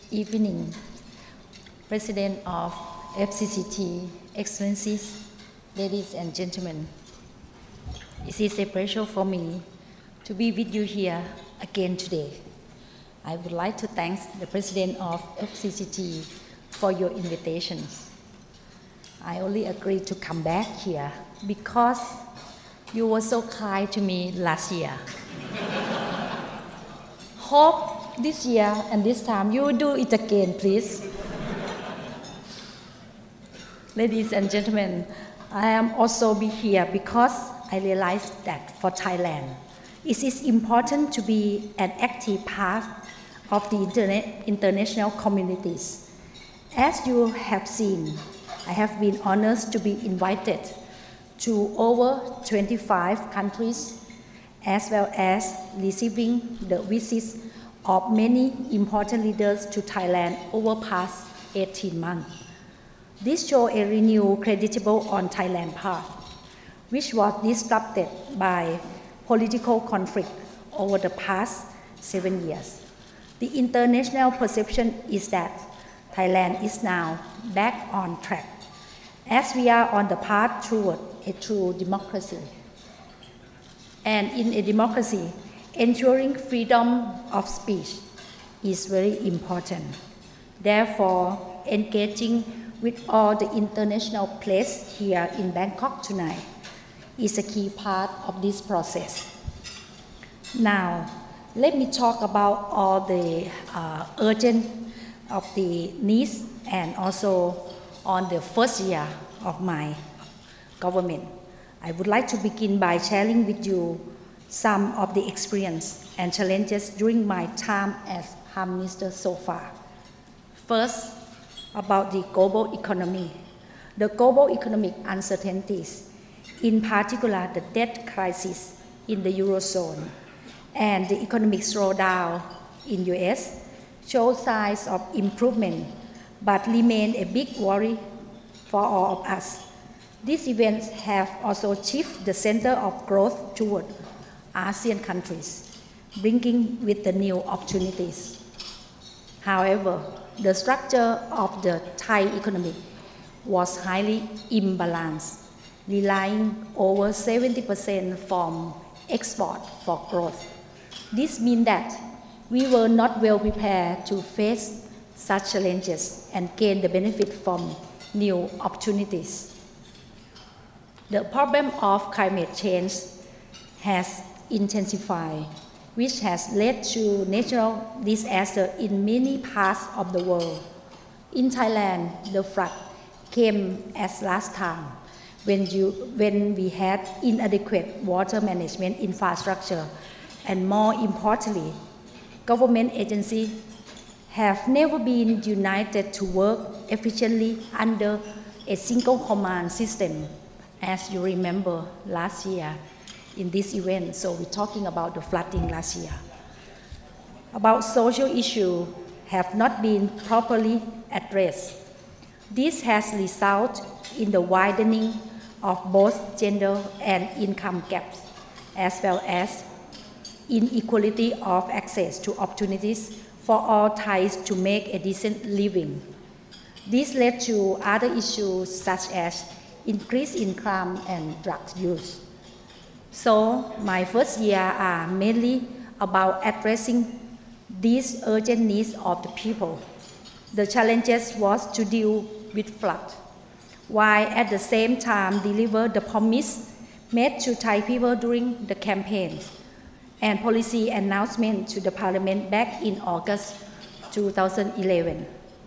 evening, President of FCCT, Excellencies, ladies and gentlemen. It is a pleasure for me to be with you here again today. I would like to thank the President of FCCT for your invitations. I only agreed to come back here because you were so kind to me last year. Hope this year and this time you will do it again, please. Ladies and gentlemen, I am also be here because I realized that for Thailand, it is important to be an active part of the international communities. As you have seen, I have been honored to be invited to over 25 countries, as well as receiving the visits of many important leaders to Thailand over past 18 months. This shows a renewed credibility on Thailand's part, which was disrupted by political conflict over the past 7 years. The international perception is that Thailand is now back on track, as we are on the path toward a true democracy. And in a democracy, ensuring freedom of speech is very important. Therefore, engaging with all the international players here in Bangkok tonight is a key part of this process. Now, let me talk about all the urgent of the needs and also on the first year of my government. I would like to begin by sharing with you some of the experience and challenges during my time as Prime Minister so far. First, about the global economy. The global economic uncertainties, in particular the debt crisis in the Eurozone and the economic slowdown in US, show signs of improvement but remain a big worry for all of us. These events have also shifted the center of growth toward ASEAN countries, bringing with the new opportunities. However, the structure of the Thai economy was highly imbalanced, relying over 70% from export for growth. This means that we were not well prepared to face such challenges and gain the benefit from new opportunities. The problem of climate change has intensified, which has led to natural disaster in many parts of the world. In Thailand, the flood came as last time when we had inadequate water management infrastructure, and more importantly, government agencies have never been united to work efficiently under a single command system, as you remember last year in this event. So we're talking about the flooding last year. About social issues have not been properly addressed. This has resulted in the widening of both gender and income gaps, as well as inequality of access to opportunities for all Thais to make a decent living. This led to other issues such as increase in crime and drug use. So my first year are mainly about addressing these urgent needs of the people. The challenges was to deal with flood, while at the same time deliver the promise made to Thai people during the campaigns and policy announcement to the Parliament back in August 2011.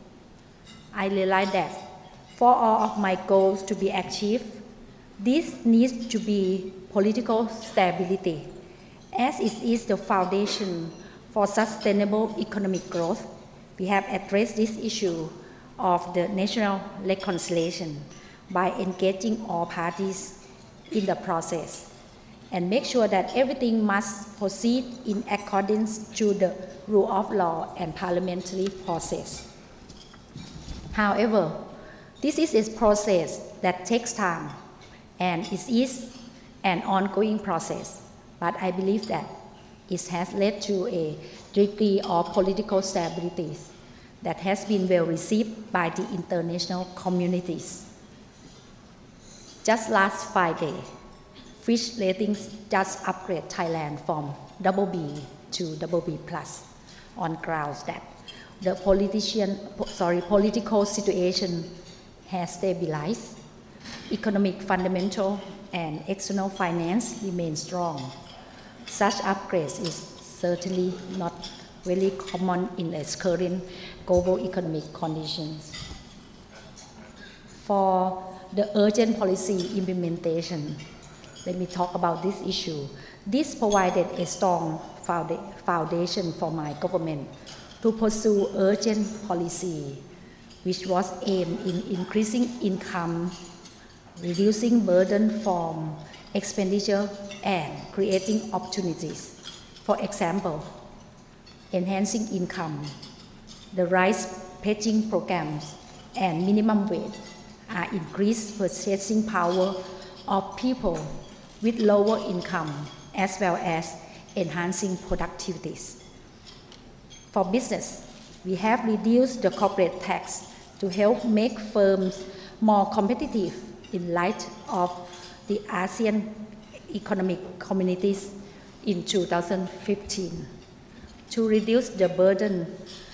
I realized that for all of my goals to be achieved, this needs to be political stability, as it is the foundation for sustainable economic growth. We have addressed this issue of the national reconciliation by engaging all parties in the process and make sure that everything must proceed in accordance to the rule of law and parliamentary process. However, this is a process that takes time, and it is an ongoing process, but I believe that it has led to a degree of political stability. that has been well received by the international communities. Just last Friday, Fitch Ratings just upgraded Thailand from BB to BB+ on grounds that the political situation has stabilized, economic fundamental and external finance remain strong. Such upgrades is certainly not very common in its current global economic conditions. For the urgent policy implementation, let me talk about this issue. This provided a strong foundation for my government to pursue urgent policy, which was aimed in increasing income, reducing burden from expenditure, and creating opportunities. For example, enhancing income, the rice pledging programs, and minimum wage are increased purchasing power of people with lower income, as well as enhancing productivities. For business, we have reduced the corporate tax to help make firms more competitive in light of the ASEAN Economic Communities in 2015. To reduce the burden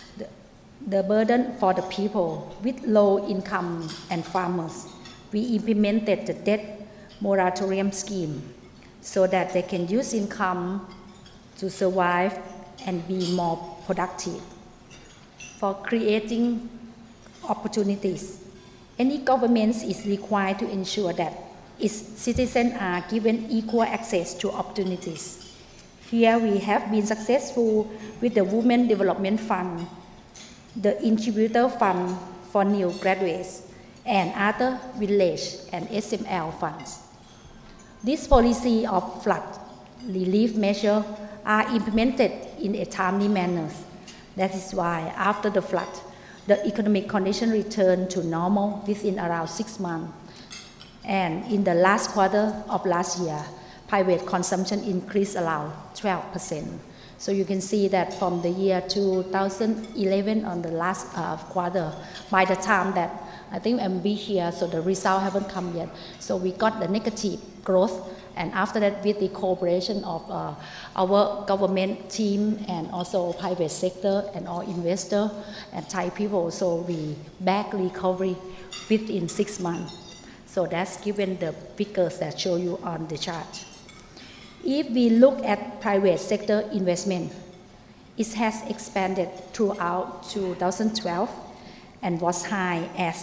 for the people with low income and farmers, we implemented the debt moratorium scheme so that they can use income to survive and be more productive. For creating opportunities, any government is required to ensure that its citizens are given equal access to opportunities. Here we have been successful with the Women Development Fund, the Incubator Fund for New Graduates, and other village and SML funds. This policy of flood relief measures are implemented in a timely manner. That is why after the flood, the economic condition returned to normal within around 6 months. And in the last quarter of last year, private consumption increased around 12%. So you can see that from the year 2011 on the last quarter, by the time that I think I'm be here, so the result haven't come yet. So we got the negative growth, and after that, with the cooperation of our government team and also private sector and all investor and Thai people, so we back recovery within 6 months. So that's given the figures that show you on the chart. If we look at private sector investment, it has expanded throughout 2012 and was high as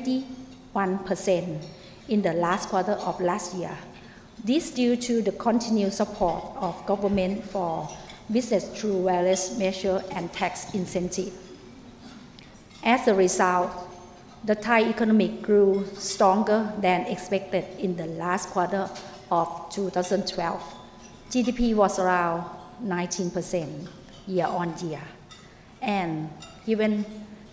21% in the last quarter of last year. This due to the continued support of government for business through various measures and tax incentives. As a result, the Thai economy grew stronger than expected in the last quarter of 2012. GDP was around 19% year on year, and given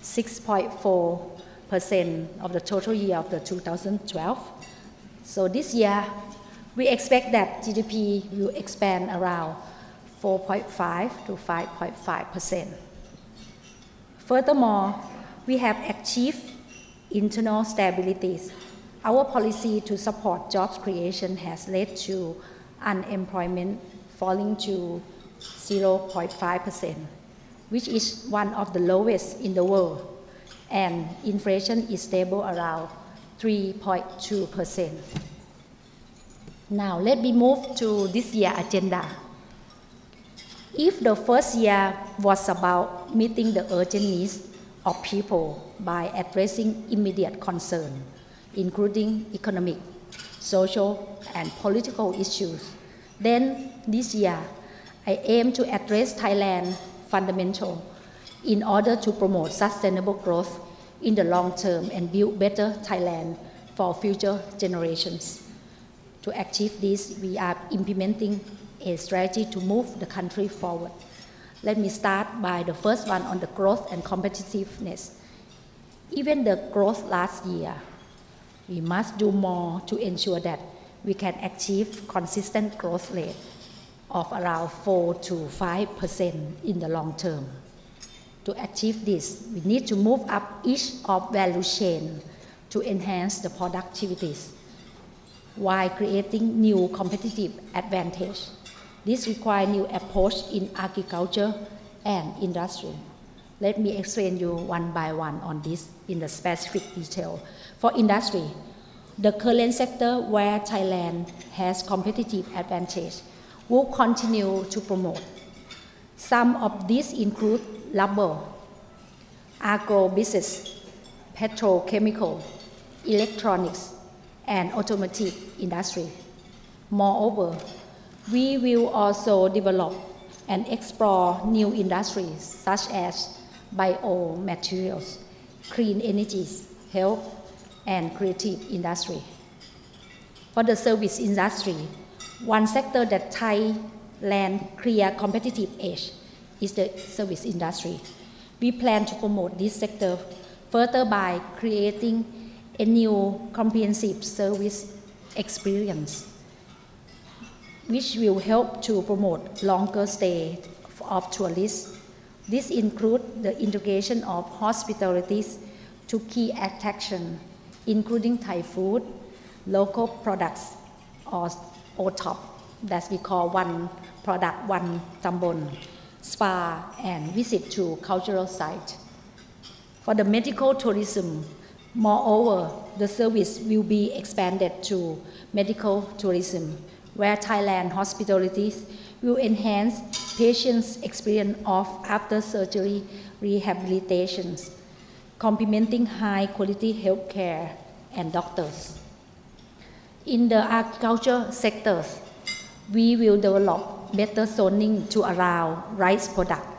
6.4% of the total year of the 2012. So this year, we expect that GDP will expand around 4.5 to 5.5%. Furthermore, we have achieved internal stability. Our policy to support jobs creation has led to unemployment falling to 0.5%, which is one of the lowest in the world, and inflation is stable around 3.2%. Now let me move to this year's agenda. If the first year was about meeting the urgent needs of people by addressing immediate concerns, including economic, social, and political issues, then this year I aim to address Thailand's fundamentals in order to promote sustainable growth in the long term and build better Thailand for future generations. To achieve this, we are implementing a strategy to move the country forward. Let me start by the first one on the growth and competitiveness. Even the growth last year, we must do more to ensure that we can achieve consistent growth rate of around 4 to 5% in the long term. To achieve this, we need to move up each of value chain to enhance the productivities while creating new competitive advantage. This requires new approach in agriculture and industry. Let me explain you one by one on this in the specific detail. For industry, the current sector where Thailand has competitive advantage will continue to promote. Some of these include rubber, agro-business, petrochemical, electronics, and automotive industry. Moreover, we will also develop and explore new industries such as biomaterials, clean energies, health, and creative industry. For the service industry, one sector that Thailand clear competitive edge is the service industry. We plan to promote this sector further by creating a new comprehensive service experience, which will help to promote longer stay of tourists. This includes the integration of hospitality to key attractions, including Thai food, local products, or OTOP, that we call one product, one tambon, spa, and visit to cultural sites. For the medical tourism, moreover, the service will be expanded to medical tourism, where Thailand hospitalities will enhance patients' experience of after-surgery rehabilitations, complementing high-quality healthcare and doctors. In the agriculture sectors, we will develop better zoning to allow rice product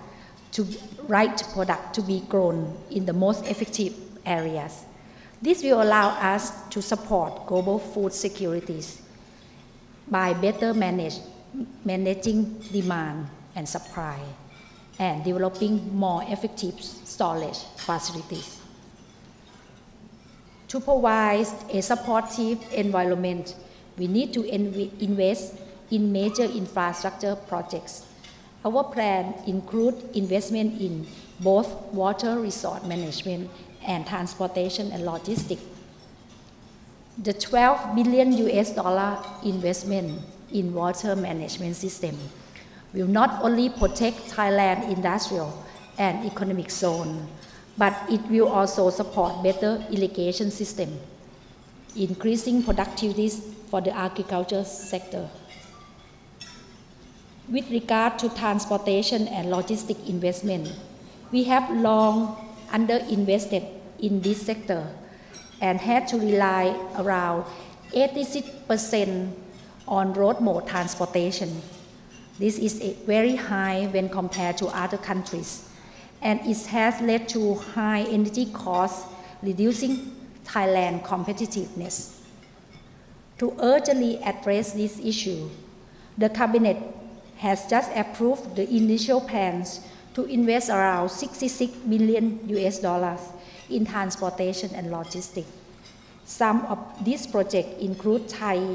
to be grown in the most effective areas. This will allow us to support global food securities by better managing demand and supply and developing more effective storage facilities. To provide a supportive environment, we need to invest in major infrastructure projects. Our plan includes investment in both water resource management and transportation and logistics. The $12 billion investment in water management system will not only protect Thailand's industrial and economic zone, but it will also support better irrigation system, increasing productivity for the agriculture sector. With regard to transportation and logistics investment, we have long underinvested in this sector and had to rely around 86% on road mode transportation. This is very high when compared to other countries, and it has led to high energy costs, reducing Thailand's competitiveness. To urgently address this issue, the Cabinet has just approved the initial plans to invest around $66 million in transportation and logistics. Some of these projects include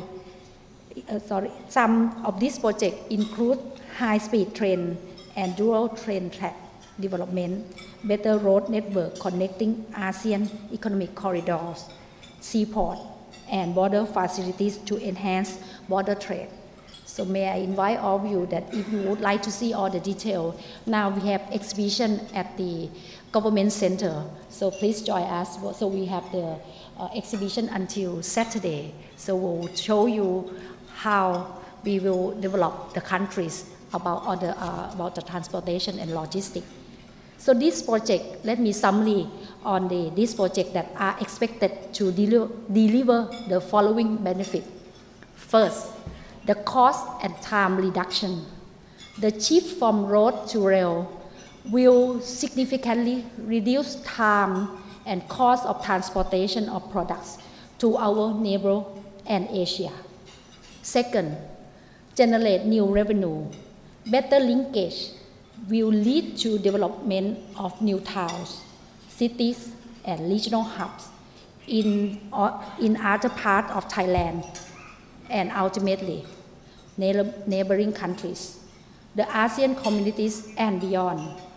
high-speed train and dual train track development, better road network connecting ASEAN economic corridors, seaport, and border facilities to enhance border trade. So may I invite all of you that if you would like to see all the detail, now we have exhibition at the government center. So please join us. So we have the exhibition until Saturday. So we'll show you how we will develop the countries about the transportation and logistics. So this project, let me summary on this project that are expected to deliver the following benefit. First, the cost and time reduction. The shift from road to rail will significantly reduce time and cost of transportation of products to our neighbor and Asia. Second, generate new revenue. Better linkage will lead to development of new towns, cities, and regional hubs in other parts of Thailand and ultimately neighboring countries, the ASEAN communities and beyond.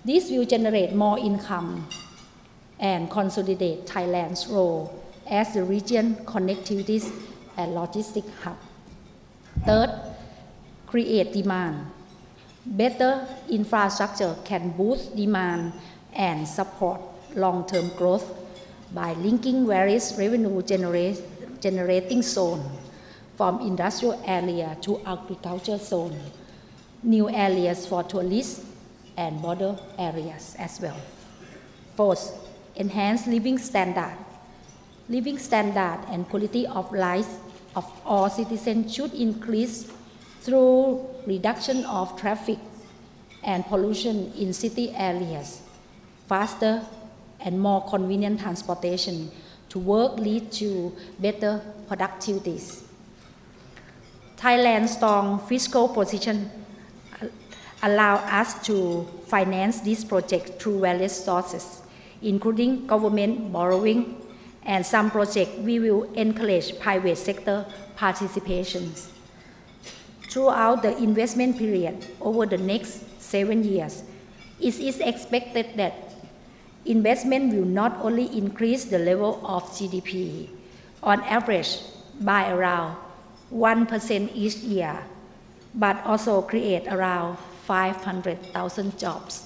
This will generate more income and consolidate Thailand's role as the region connectivity and logistic hub. Third, create demand. Better infrastructure can boost demand and support long-term growth by linking various revenue generating zones from industrial area to agriculture zone, new areas for tourists and border areas as well. Fourth, enhance living standard. Living standard and quality of life of all citizens should increase through reduction of traffic and pollution in city areas. Faster and more convenient transportation to work lead to better productivities. Thailand's strong fiscal position allow us to finance this project through various sources, including government borrowing, and some projects we will encourage private sector participations. Throughout the investment period over the next 7 years, it is expected that investment will not only increase the level of GDP on average by around 1% each year, but also create around 500,000 jobs.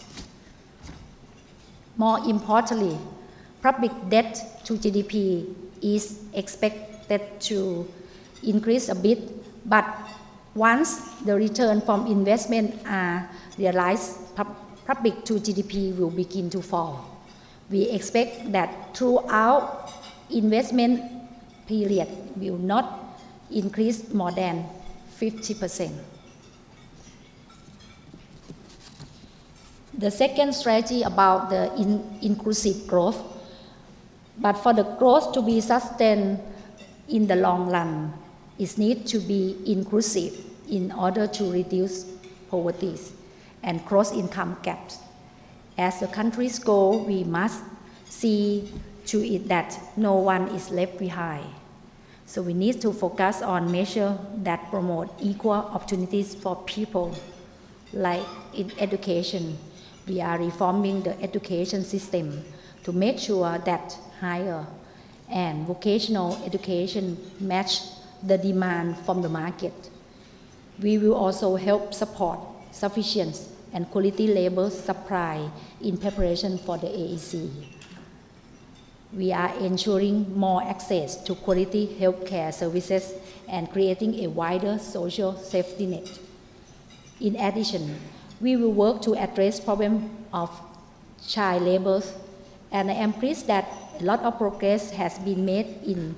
More importantly, public debt to GDP is expected to increase a bit, but once the return from investment are realized, public to GDP will begin to fall. We expect that throughout investment period will not increase more than 50%. The second strategy about the inclusive growth, but for the growth to be sustained in the long run, it needs to be inclusive in order to reduce poverty and cross income gaps. As the country's goal, we must see to it that no one is left behind. So we need to focus on measures that promote equal opportunities for people, like in education. We are reforming the education system to make sure that higher and vocational education match the demand from the market. We will also help support sufficient and quality labor supply in preparation for the AEC. We are ensuring more access to quality healthcare services and creating a wider social safety net. In addition, we will work to address problem of child labor, and I am pleased that a lot of progress has been made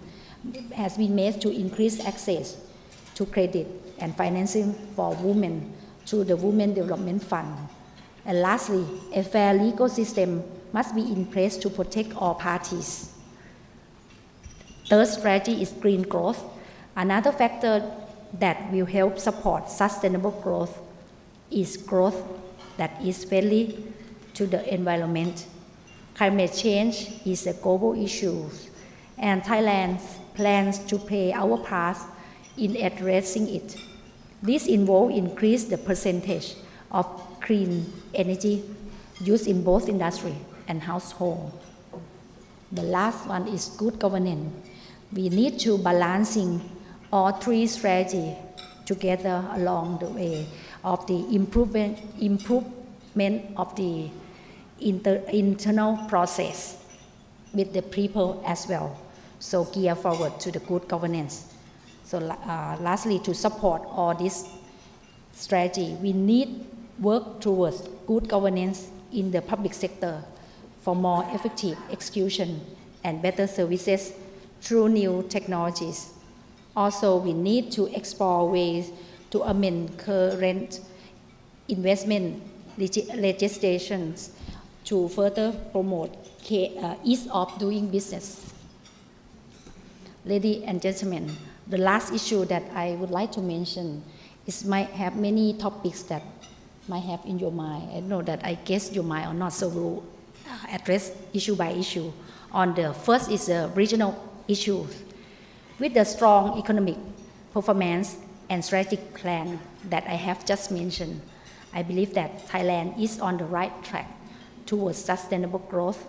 to increase access to credit and financing for women through the Women Development Fund. And lastly, a fair legal system must be in place to protect all parties. Third strategy is green growth. Another factor that will help support sustainable growth is growth that is friendly to the environment. Climate change is a global issue, and Thailand plans to play our part in addressing it. This involves increase the percentage of clean energy used in both industry and household. The last one is good governance. We need to balancing all three strategies together along the way of the improvement of the internal process with the people as well. So gear forward to the good governance. So lastly, to support all this strategy, we need work towards good governance in the public sector for more effective execution and better services through new technologies. Also, we need to explore ways to amend current investment legislations to further promote ease of doing business. Ladies and gentlemen, the last issue that I would like to mention is might have many topics that might have in your mind. I know that I guess your mind or not, so we'll address issue by issue. On the first is the regional issues. With the strong economic performance and strategic plan that I have just mentioned, I believe that Thailand is on the right track towards sustainable growth.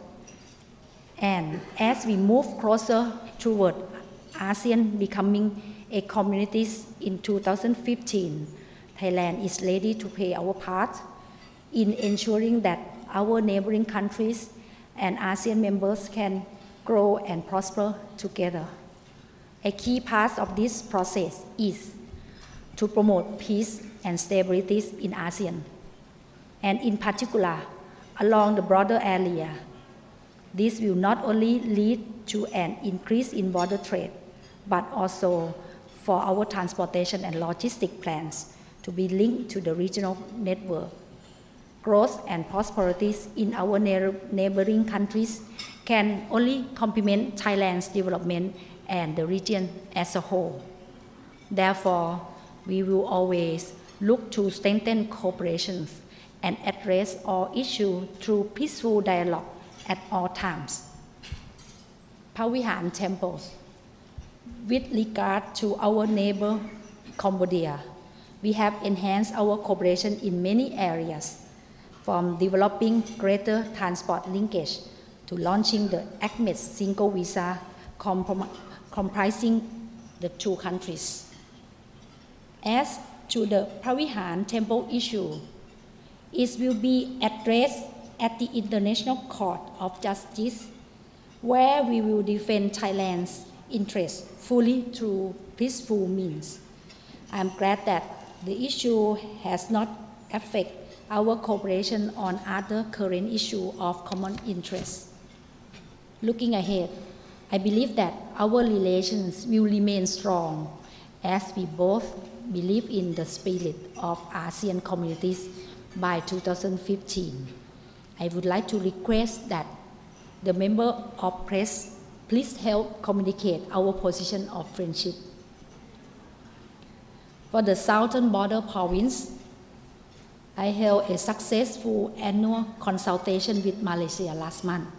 And as we move closer toward ASEAN becoming a community in 2015, Thailand is ready to play our part in ensuring that our neighboring countries and ASEAN members can grow and prosper together. A key part of this process is to promote peace and stability in ASEAN, and in particular along the border area. This will not only lead to an increase in border trade, but also for our transportation and logistic plans to be linked to the regional network. Growth and prosperity in our neighboring countries can only complement Thailand's development and the region as a whole. Therefore, we will always look to strengthen cooperation and address all issues through peaceful dialogue at all times. Pavihan temples. With regard to our neighbor Cambodia, we have enhanced our cooperation in many areas, from developing greater transport linkage to launching the ACMED single visa comprising the two countries. As to the Pavihan temple issue, it will be addressed at the International Court of Justice, where we will defend Thailand's interests fully through peaceful means. I am glad that the issue has not affected our cooperation on other current issues of common interest. Looking ahead, I believe that our relations will remain strong as we both believe in the spirit of ASEAN communities by 2015. I would like to request that the member of press please help communicate our position of friendship. For the Southern Border Province, I held a successful annual consultation with Malaysia last month,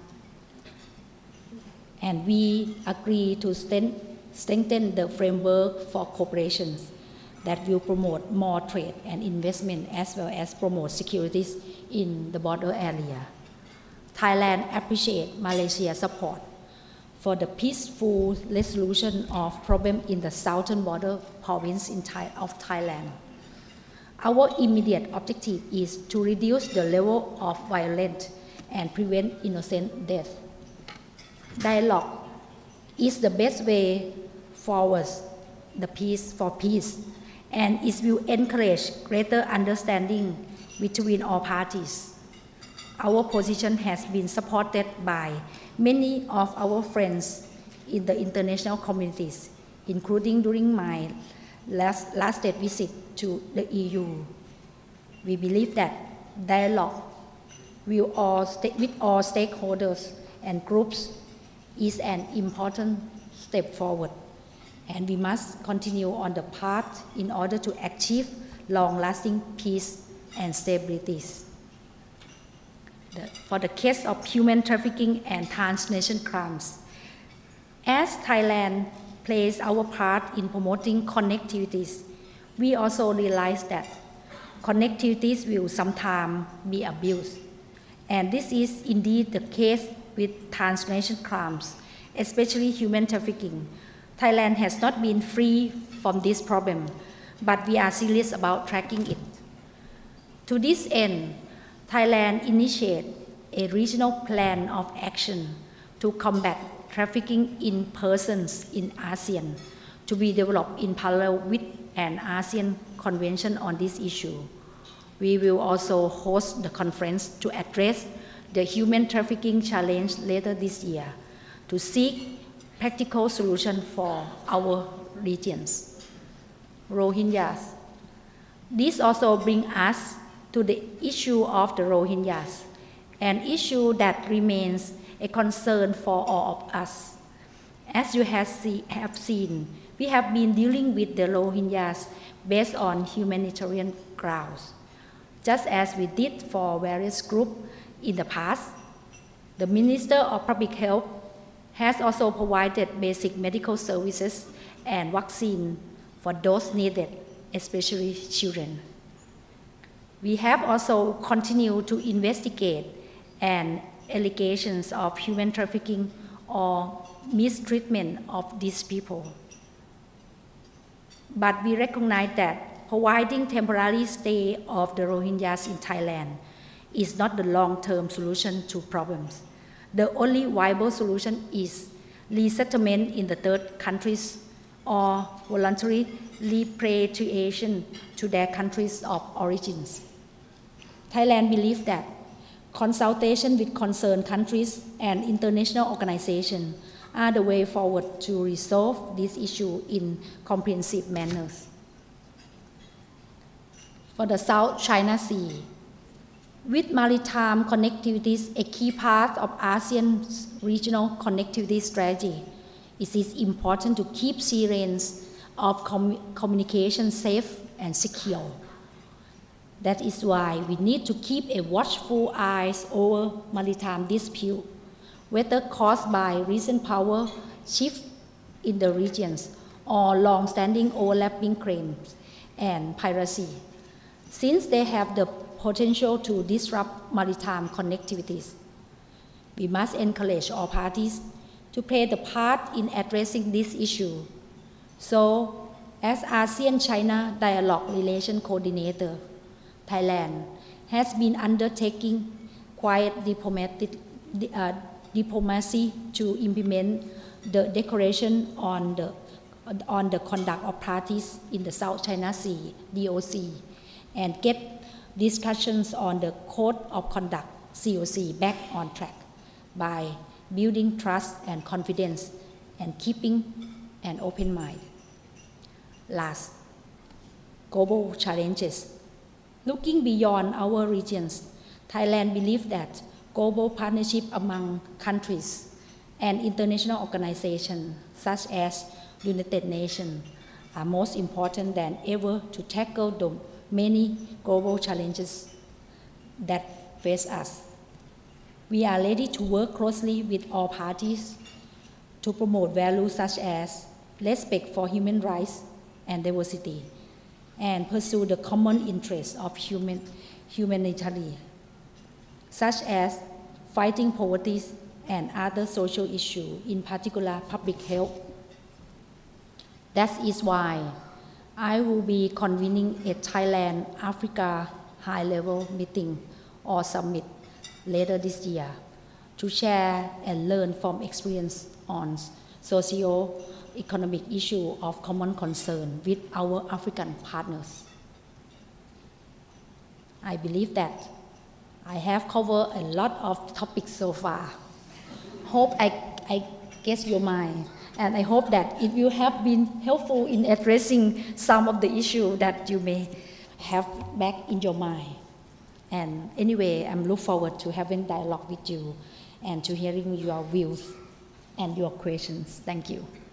and we agreed to strengthen the framework for cooperation that will promote more trade and investment as well as promote security in the border area. Thailand appreciates Malaysia's support for the peaceful resolution of problems in the southern border province of Thailand. Our immediate objective is to reduce the level of violence and prevent innocent death. Dialogue is the best way forward for peace, and it will encourage greater understanding between all parties. Our position has been supported by many of our friends in the international communities, including during my last state visit to the EU. We believe that dialogue with all stakeholders and groups is an important step forward, and we must continue on the path in order to achieve long-lasting peace and stability. For the case of human trafficking and transnational crimes, as Thailand plays our part in promoting connectivities, we also realize that connectivities will sometimes be abused. And this is indeed the case with transnational crimes, especially human trafficking. Thailand has not been free from this problem, but we are serious about tracking it. To this end, Thailand initiated a regional plan of action to combat trafficking in persons in ASEAN, to be developed in parallel with an ASEAN convention on this issue. We will also host the conference to address the human trafficking challenge later this year, to seek practical solutions for our regions. Rohingyas. This also brings us to the issue of the Rohingyas, an issue that remains a concern for all of us. As you have seen, we have been dealing with the Rohingyas based on humanitarian grounds. Just as we did for various groups in the past, the Minister of Public Health has also provided basic medical services and vaccine for those needed, especially children. We have also continued to investigate and allegations of human trafficking or mistreatment of these people. But we recognize that providing temporary stay of the Rohingyas in Thailand is not the long-term solution to problems. The only viable solution is resettlement in the third countries or voluntary repatriation to their countries of origins. Thailand believes that consultation with concerned countries and international organizations are the way forward to resolve this issue in comprehensive manners. For the South China Sea, with maritime connectivity a key part of ASEAN's regional connectivity strategy, it is important to keep sea lanes of communication safe and secure. That is why we need to keep a watchful eye over maritime dispute, whether caused by recent power shift in the regions or long-standing overlapping claims and piracy, since they have the potential to disrupt maritime connectivities. We must encourage all parties to play the part in addressing this issue. So, as ASEAN-China Dialogue Relation Coordinator, Thailand has been undertaking quiet diplomacy to implement the Declaration on the Conduct of Parties in the South China Sea, DOC, and get discussions on the Code of Conduct, COC, back on track by building trust and confidence and keeping an open mind. Last, global challenges. Looking beyond our regions, Thailand believes that global partnership among countries and international organizations such as United Nations are most important than ever to tackle the many global challenges that face us. We are ready to work closely with all parties to promote values such as respect for human rights and diversity, and pursue the common interests of humanity, such as fighting poverty and other social issues, in particular public health. That is why I will be convening a Thailand-Africa high-level meeting or summit later this year to share and learn from experience on socio-economic issues of common concern with our African partners. I believe that I have covered a lot of topics so far. Hope I guess your mind, and I hope that it will have been helpful in addressing some of the issues that you may have back in your mind. And anyway, I'm looking forward to having dialogue with you and to hearing your views and your questions. Thank you.